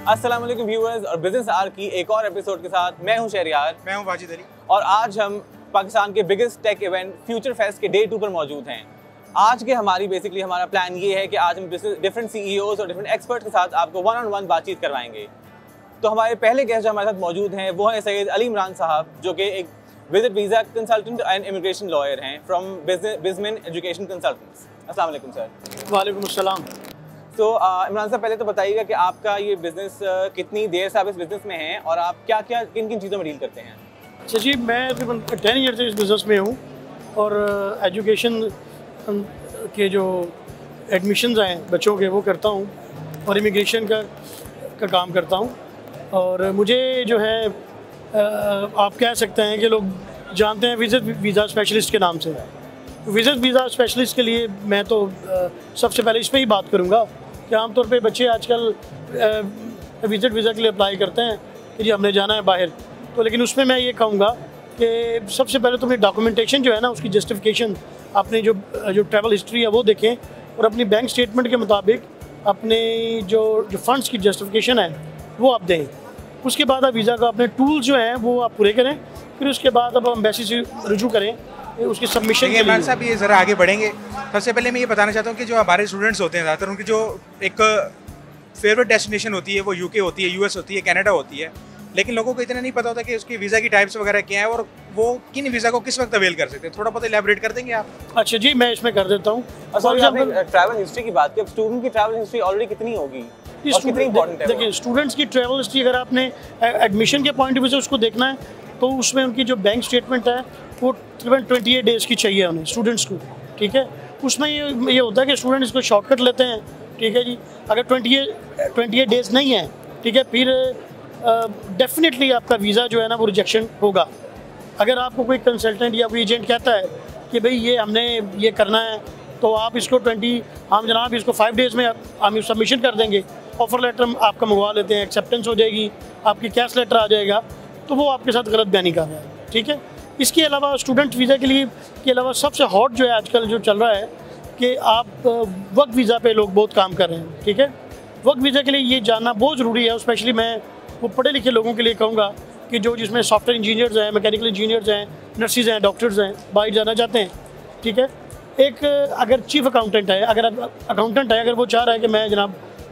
अस्सलाम वालेकुम व्यूअर्स और बिजनेस आर की एक और एपिसोड के साथ मैं हूं शहरियार। मैं हूं वाजिद अली और आज हम पाकिस्तान के biggest tech event future fest के डे 2 पर मौजूद हैं। आज के हमारा प्लान ये है कि आज हम डिफरेंट CEOs और डिफरेंट एक्सपर्ट्स के साथ आपको 1-on-1 बातचीत करवाएंगे। तो हमारे पहले गेस्ट जो हमारे साथ मौजूद हैं वो हैं सैयद अली इमरान साहब, जो कि एक visit visa consultant and immigration lawyer हैं फ्रॉम बिजमिन एजुकेशन कंसल्टेंट्स। अस्सलाम वालेकुम सर। वालेकुम अस्सलाम। तो इमरान साहब, पहले तो बताइएगा कि आपका ये बिज़नेस कितनी देर से आप इस बिज़नेस में हैं और आप किन किन चीज़ों में डील करते हैं? अच्छा जी, मैं तकरीबन 10 ईयर से इस बिज़नेस में हूँ और एजुकेशन के जो एडमिशन्स हैं बच्चों के वो करता हूँ और इमिग्रेशन का काम करता हूँ। और मुझे जो है आप कह सकते हैं कि लोग जानते हैं विजिट वीज़ा स्पेशलिस्ट के नाम से। विजिट वीज़ा स्पेशलिस्ट के लिए मैं तो सबसे पहले इस पर ही बात करूँगा कि आमतौर पे बच्चे आजकल विजिट वीज़ा के लिए अप्लाई करते हैं कि जी हमने जाना है बाहर। तो लेकिन उसमें मैं ये कहूँगा कि सबसे पहले तो अपनी डॉक्यूमेंटेशन जो है ना, उसकी जस्टिफिकेशन, अपनी जो ट्रैवल हिस्ट्री है वो देखें और अपनी बैंक स्टेटमेंट के मुताबिक अपने जो फंड्स की जस्टिफिकेशन है वो आप दें। उसके बाद आप वीज़ा का अपने टूल्स जो हैं वो आप पूरे करें। फिर उसके बाद अब एम्बेसी से रुजू करें उसकी सबमिशन। इमरान साहब, ये ज़रा आगे बढ़ेंगे। सबसे पहले मैं ये बताना चाहता हूँ कि जो हमारे स्टूडेंट्स होते हैं ज़्यादातर उनकी जो एक फेवरेट डेस्टिनेशन होती है वो UK होती है, US होती है, कनाडा होती है। लेकिन लोगों को इतना नहीं पता होता कि उसकी वीज़ा की टाइप्स वगैरह क्या है और वो किन वीज़ा को किस वक्त अवेल कर सकते हैं। थोड़ा बहुत इलैबोरेट कर देंगे आप? अच्छा जी, मैं इसमें कर देता हूँ। ट्रैवल हिस्ट्री की बात की, अब स्टूडेंट की ट्रैवल हिस्ट्री ऑलरेडी कितनी होगी और कितनी इंपॉर्टेंट है? देखिए, स्टूडेंट्स की ट्रैवल हिस्ट्री अगर आपने एडमिशन के पॉइंट ऑफ व्यू से उसको देखना है तो उसमें उनकी जो बैंक स्टेटमेंट है वो तकरीबन 28 डेज़ की चाहिए उन्हें, स्टूडेंट्स को। ठीक है, उसमें ये होता है कि स्टूडेंट इसको शॉर्टकट लेते हैं। ठीक है जी, अगर 28 डेज़ नहीं है, ठीक है, फिर डेफिनेटली आपका वीज़ा जो है ना वो रिजेक्शन होगा। अगर आपको कोई कंसल्टेंट या कोई एजेंट कहता है कि भाई ये हमने ये करना है तो आप इसको हम जनाब इसको 5 डेज़ में हम सबमिशन कर देंगे, ऑफ़र लेटर आपका मंगवा लेते हैं, एक्सेप्टेंस हो जाएगी, आपकी कैश लेटर आ जाएगा, तो वो आपके साथ गलत बयानी कर रहा है। ठीक है, इसके अलावा स्टूडेंट वीज़ा के अलावा सबसे हॉट जो है आजकल जो चल रहा है कि आप वर्क वीज़ा पे लोग बहुत काम कर रहे हैं। ठीक है, वर्क वीज़ा के लिए ये जानना बहुत ज़रूरी है। स्पेशली मैं वो पढ़े लिखे लोगों के लिए कहूँगा कि जो जिसमें सॉफ्टवेयर इंजीनियर्स हैं, मैकेनिकल इंजीनियर्स हैं, नर्सिस हैं, डॉक्टर्स हैं, बाहर जाना चाहते हैं। ठीक है, एक अगर चीफ अकाउंटेंट है, अगर वो चाह रहा है कि मैं जनाब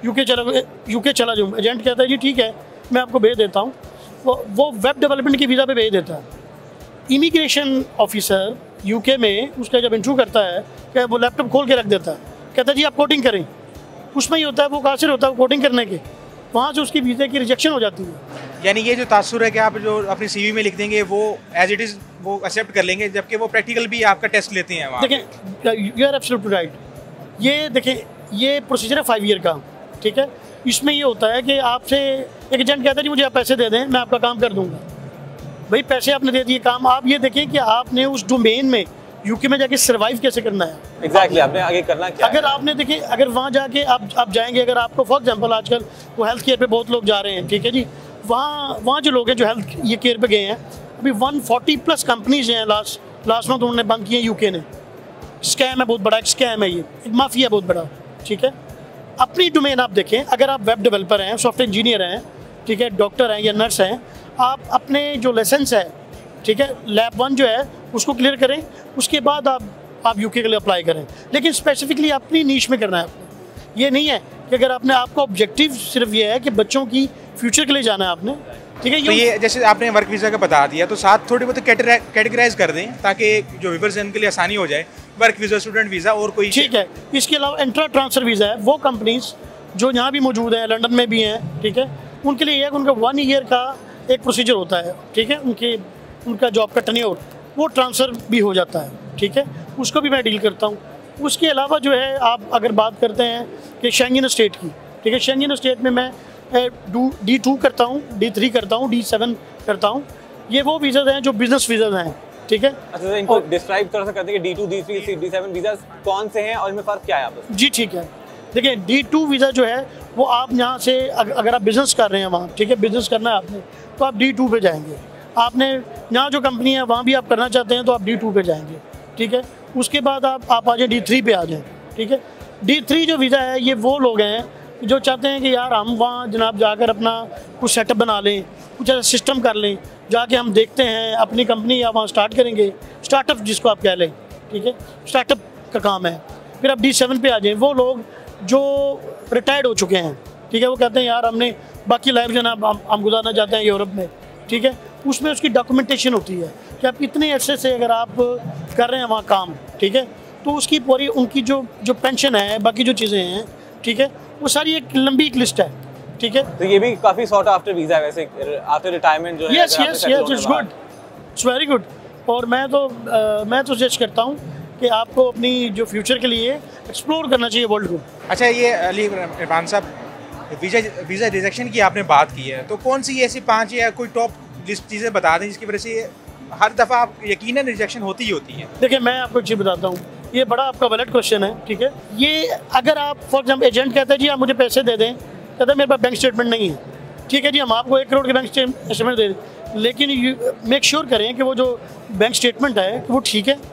UK चला जाऊँ, एजेंट कहता है जी ठीक है मैं आपको भेज देता हूँ, वो वेब डेवलपमेंट की वीज़ा पे भेज देता है। इमिग्रेशन ऑफिसर UK में उसका जब इंटरव्यू करता है कि वो लैपटॉप खोल के रख देता है, कहता है जी आप कोडिंग करें। उसमें ये होता है वो कासिर होता है कोडिंग करने के, वहाँ से उसकी वीज़े की रिजेक्शन हो जाती है। यानी ये जो तासुर है कि आप जो अपनी CV में लिख देंगे वो एज इट इज़ वो एक्सेप्ट कर लेंगे, जबकि वो प्रैक्टिकल भी आपका टेस्ट लेते हैं वहाँ। देखें, यू आर एब्सोल्युटली राइट। ये देखें, ये प्रोसीजर है 5 ईयर का। ठीक है, इसमें ये होता है कि आपसे एक एजेंट कहता है जी मुझे आप पैसे दे दें, मैं आपका काम कर दूँगा। भाई पैसे आपने दे दिए, काम आप ये देखें कि आपने उस डोमेन में UK में जाके सर्वाइव कैसे करना है। एग्जैक्टली आपने आगे करना क्या अगर आपने देखें, अगर वहाँ जाके आप जाएंगे, अगर आपको फॉर एग्जांपल आजकल वो हेल्थ केयर पे बहुत लोग जा रहे हैं। ठीक है जी, वहाँ जो लोग हैं जो हेल्थ ये केयर पे गए हैं, अभी 140+ कंपनीज हैं लास्ट मंथ उन्होंने बंद किए UK ने। स्कैम है, बहुत बड़ा एक स्कैम है, ये एक माफिया बहुत बड़ा। ठीक है, अपनी डोमेन आप देखें, अगर आप वेब डेवलपर हैं, सॉफ्टवेयर इंजीनियर हैं, ठीक है, डॉक्टर हैं या नर्स हैं, आप अपने जो लाइसेंस है, ठीक है, लैब 1 जो है उसको क्लियर करें, उसके बाद आप UK के लिए अप्लाई करें। लेकिन स्पेसिफिकली अपनी नीश में करना है आपने। ये नहीं है कि अगर आपका ऑब्जेक्टिव सिर्फ ये है कि बच्चों की फ्यूचर के लिए जाना है आपने। ठीक है, तो ये जैसे आपने वर्क वीज़ा का बता दिया, तो साथ थोड़ी बहुत कैटेगराइज कर दें ताकि जो व्यूअर्स हैं उनके लिए आसानी हो जाए। वर्क वीज़ा, स्टूडेंट वीज़ा और कोई? ठीक है, इसके अलावा इंट्रा ट्रांसफ़र वीज़ा है। वो कंपनीज जो यहाँ भी मौजूद हैं, लंदन में भी हैं, ठीक है, उनके लिए उनका 1 ईयर का एक प्रोसीजर होता है। ठीक है, उनका जॉब का टेन्योर वो ट्रांसफ़र भी हो जाता है। ठीक है, उसको भी मैं डील करता हूँ। उसके अलावा जो है आप अगर बात करते हैं कि शेंगन स्टेट की, ठीक है, शेंगन स्टेट में मैं D2 करता हूँ, D3 करता हूँ, D7 करता हूँ। ये वो वीज़ाज़ हैं जो बिजनेस वीज़ाज़ हैं। ठीक है, अच्छा, इनको डिस्क्राइब कर सकते हैं कि D2, D3, D7 वीज़ाज़ कौन से हैं और इनमें फ़र्क क्या है आपस में? जी ठीक है, देखिए D2 वीज़ा जो है वो आप यहाँ से अगर आप बिज़नेस कर रहे हैं वहाँ, ठीक है, बिज़नेस करना है आपने तो आप D2 पे जाएंगे। आपने यहाँ जो कंपनी है वहाँ भी आप करना चाहते हैं तो आप D2 पे जाएंगे। ठीक है, उसके बाद आप आ जाए D3 पे आ जाएँ। ठीक है, D3 जो वीज़ा है ये वो लोग हैं जो चाहते हैं कि यार हम वहाँ जनाब जाकर अपना कुछ सेटअप बना लें, कुछ ऐसा सिस्टम कर लें, जाके हम देखते हैं अपनी कंपनी या वहाँ स्टार्ट करेंगे, स्टार्टअप जिसको आप कह लें, ठीक है, स्टार्टअप का काम है। फिर आप D7 पे आ जाएँ, वो लोग जो रिटायर्ड हो चुके हैं, ठीक है, वो कहते हैं यार हमने बाकी लाइफ जनाब हम गुजारना चाहते हैं यूरोप में, ठीक है, उसमें उसकी डॉक्यूमेंटेशन होती है कि आप कितने अरसे से अगर आप कर रहे हैं वहाँ काम, ठीक है, तो उसकी पूरी उनकी जो पेंशन है, बाकी जो चीज़ें हैं, ठीक है, वो सारी एक लंबी एक लिस्ट है, ठीक है। तो ये भी काफ़ी सॉर्ट आफ्टर वीज़ा है वैसे, आफ्टर रिटायरमेंट जो है। Yes yes yes, it's good, it's very good. और मैं तो सजेस्ट करता हूँ कि आपको अपनी जो फ्यूचर के लिए एक्सप्लोर करना चाहिए वर्ल्ड को। अच्छा, ये अली इरफान साहब, वीज़ा रिजेक्शन की आपने बात की है, तो कौन सी ऐसी 5 या कोई टॉप लिस्ट चीज़ें बता दें जिसकी वजह से हर दफ़ा आप यकीनन रिजेक्शन होती ही होती है? देखिए, मैं आपको एक चीज़ बताता हूँ, ये बड़ा आपका वैलिड क्वेश्चन है, ठीक है। ये अगर आप फॉर एग्जाम्पल एजेंट कहते हैं जी आप मुझे पैसे दे दें, कहते हैं मेरे पास बैंक स्टेटमेंट नहीं है, ठीक है जी, हम आपको 1 करोड़ के बैंक स्टेटमेंट दे दें, लेकिन मेक श्योर करें कि वो जो बैंक स्टेटमेंट है वो ठीक है,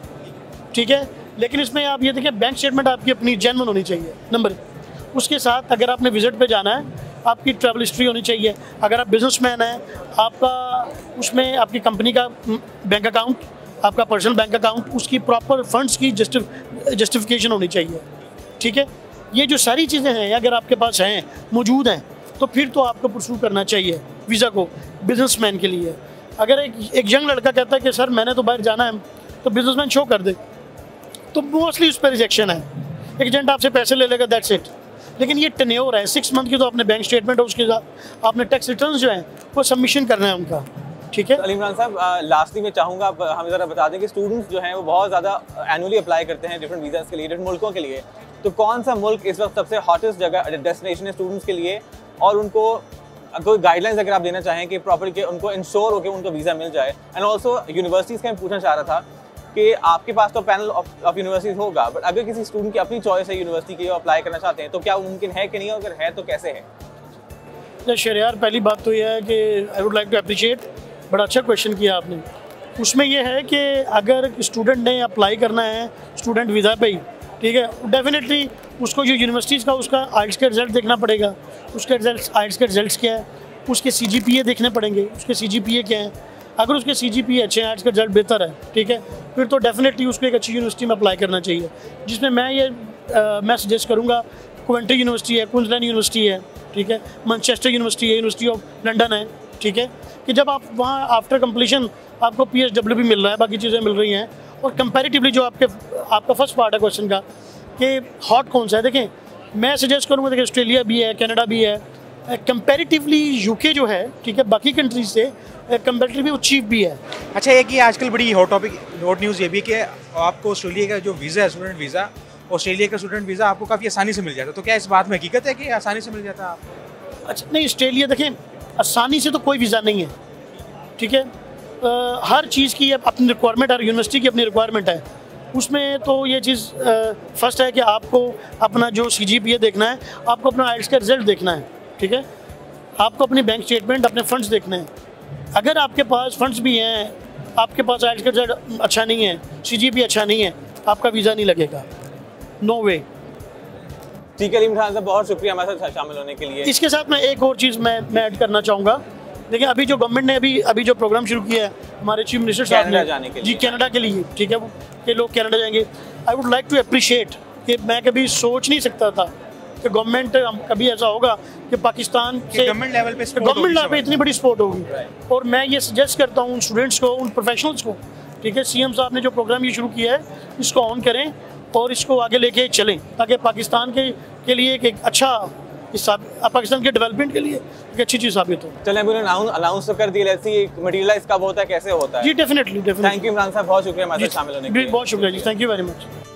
ठीक है। लेकिन इसमें आप ये देखिए, बैंक स्टेटमेंट आपकी अपनी जेन्युइन होनी चाहिए, नंबर 1। उसके साथ अगर आपने विजिट पे जाना है, आपकी ट्रैवल हिस्ट्री होनी चाहिए। अगर आप बिजनेसमैन हैं, आपका उसमें आपकी कंपनी का बैंक अकाउंट, आपका पर्सनल बैंक अकाउंट, उसकी प्रॉपर फंड्स की जस्टिफिकेशन होनी चाहिए, ठीक है। ये जो सारी चीज़ें हैं अगर आपके पास हैं, मौजूद हैं, तो फिर तो आपको परस्यू करना चाहिए वीज़ा को बिजनेसमैन के लिए। अगर एक यंग लड़का कहता है कि सर मैंने तो बाहर जाना है, तो बिजनेसमैन शो कर दे, तो मोस्टली उस पर रिजेक्शन है। एजेंट आपसे पैसे ले लेगा, दैट्स इट। लेकिन ये टेन्योर है 6 मंथ की, तो अपने बैंक स्टेटमेंट और उसके साथ आपने टैक्स रिटर्न्स जो हैं वो सबमिशन करना है उनका, ठीक है। अली इमरान साहब, लास्टली मैं चाहूँगा आप हमें ज़रा बता दें कि स्टूडेंट्स जो हैं वो बहुत ज़्यादा एनुअली अप्लाई करते हैं डिफरेंट वीज़ाज़ के लिए, डिफरेंट मुल्कों के लिए, तो कौन सा मुल्क इस वक्त सबसे हॉटेस्ट जगह डेस्टिनेशन है स्टूडेंट्स के लिए, और उनको कोई गाइडलाइंस अगर आप देना चाहें कि प्रॉपर के उनको इंश्योर हो के उनको वीज़ा मिल जाए। एंड ऑल्सो यूनिवर्सिटीज़ का मैं पूछना चाह रहा था कि आपके पास तो पैनल ऑफ यूनिवर्सिटीज़ होगा, बट अगर किसी स्टूडेंट की अपनी चॉइस है यूनिवर्सिटी की, वो अप्लाई करना चाहते हैं, तो क्या मुमकिन है कि नहीं, अगर है तो कैसे है? शहरयार, पहली बात तो यह है कि I would like to appreciate, बड़ा अच्छा क्वेश्चन किया आपने। उसमें यह है कि अगर स्टूडेंट ने अप्लाई करना है स्टूडेंट वीज़ा पे ही, ठीक है, डेफिनेटली उसको जो यूनिवर्सिटीज़ का उसका आइल्स का रिज़ल्ट देखना पड़ेगा, उसके रिजल्ट आइल्स के रिजल्ट क्या है, उसके CGPA देखने पड़ेंगे, उसके CGPA क्या है। अगर उसके CGPA अच्छे हैं, आइल्स का रिजल्ट बेहतर है, ठीक है, फिर तो डेफिनेटली उसको एक अच्छी यूनिवर्सिटी में अप्लाई करना चाहिए, जिसमें मैं सजेस्ट करूँगा कोवेंट्री यूनिवर्सिटी है, क्वींसलैंड यूनिवर्सिटी है, ठीक है, मैनचेस्टर यूनिवर्सिटी है, यूनिवर्सिटी ऑफ लंदन है, ठीक है, कि जब आप वहाँ आफ्टर कंप्लीशन आपको PSW भी मिल रहा है, बाकी चीज़ें मिल रही हैं। और कंपैरेटिवली जो आपका फर्स्ट पार्ट है क्वेश्चन का कि हॉट कौन सा है, देखें मैं सजेस्ट करूँगा, देखिए ऑस्ट्रेलिया भी है, कनाडा भी है, कंपैरेटिवली UK जो है, ठीक है, बाकी कंट्रीज से कंपैरेटिवली वो चीप भी है। अच्छा, एक ये आजकल बड़ी हॉट न्यूज़ ये भी कि आपको ऑस्ट्रेलिया का जो वीज़ा है, स्टूडेंट वीज़ा, ऑस्ट्रेलिया का स्टूडेंट वीज़ा आपको काफ़ी आसानी से मिल जाता है, तो क्या इस बात में हकीकत है कि आसानी से मिल जाता है आपको? अच्छा, नहीं, ऑस्ट्रेलिया देखें आसानी से तो कोई वीज़ा नहीं है, ठीक है, हर चीज़ की अपनी रिक्वायरमेंट, हर यूनिवर्सिटी की अपनी रिक्वायरमेंट है। उसमें तो ये चीज़ फर्स्ट है कि आपको अपना जो CGPA देखना है, आपको अपना आइल्स का रिजल्ट देखना है, ठीक है, आपको अपनी बैंक स्टेटमेंट, अपने फंड्स देखने हैं। अगर आपके पास फंड्स भी हैं, आपके पास आइल्स का रिजल्ट अच्छा नहीं है, CGPA अच्छा नहीं है, आपका वीज़ा नहीं लगेगा, नो वे। ठीक है, अली इमरान साहब, बहुत शुक्रिया हमारे साथ शामिल होने के लिए। इसके साथ मैं एक और चीज़ मैं ऐड करना चाहूँगा। देखिए, अभी जो गवर्नमेंट ने अभी जो प्रोग्राम शुरू किया है हमारे चीफ मिनिस्टर साहब ने, जी, कनाडा के लिए, ठीक है, कि लोग कनाडा जाएंगे। I would like to appreciate कि मैं कभी सोच नहीं सकता था कि गवर्नमेंट कभी ऐसा होगा कि पाकिस्तान से गवर्नमेंट लेवल पे इतनी बड़ी सपोर्ट होगी। और मैं ये सजेस्ट करता हूँ उन स्टूडेंट्स को, उन प्रोफेशनल्स को, ठीक है, CM साहब ने जो प्रोग्राम ये शुरू किया है, इसको ऑन करें और इसको आगे लेके चलें, ताकि पाकिस्तान के लिए एक अच्छा पाकिस्तान के डेवलपमेंट के लिए एक अच्छी चीज़ साबित हो। चलें, अभी अनाउंस तो कर दिया, लेट्स मटेरियलाइज कब होता है, कैसे होता है। जी, डेफिनेटली। थैंक यू इमरान साहब, बहुत शुक्रिया हमारे साथ शामिल होने के लिए। बहुत शुक्रिया जी, थैंक यू वेरी मच।